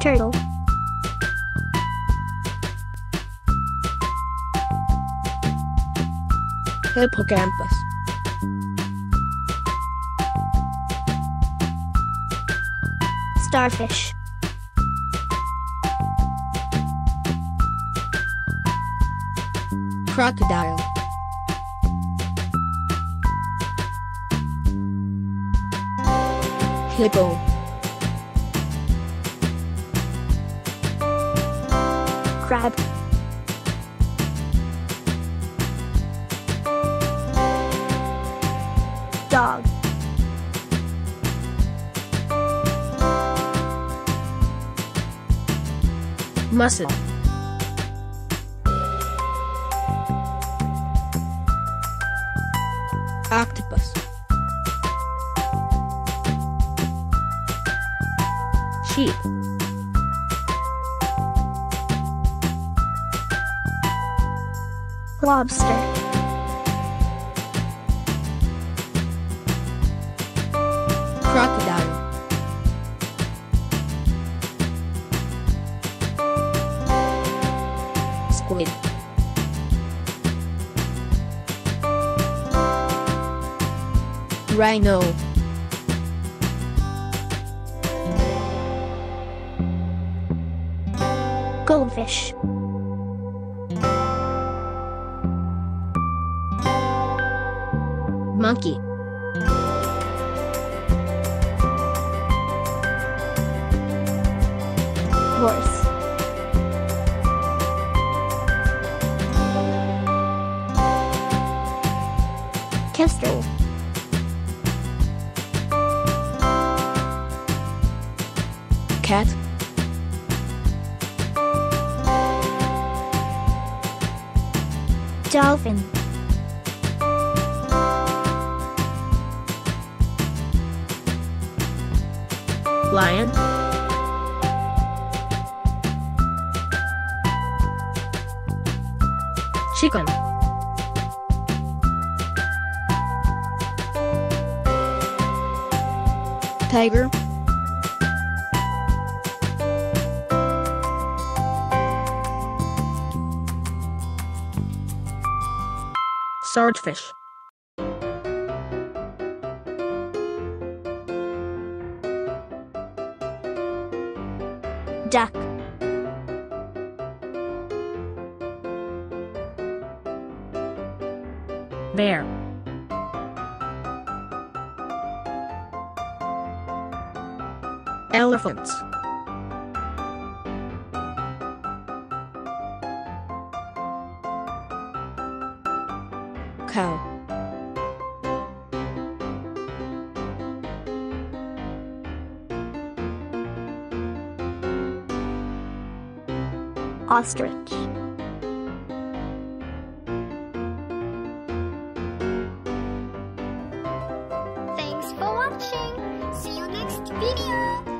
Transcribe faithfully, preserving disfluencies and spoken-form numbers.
Turtle. Hippocampus. Starfish. Crocodile. Hippo. Crab. Dog. Mussel. Octopus. Sheep. Lobster. Crocodile. Squid. Rhino. Goldfish. Monkey. Horse. Kestrel. Cat. Dolphin. Lion. Chicken. Tiger. Swordfish. Duck. Bear. Elephants. Cow. Ostrich. Thanks for watching. See you next video.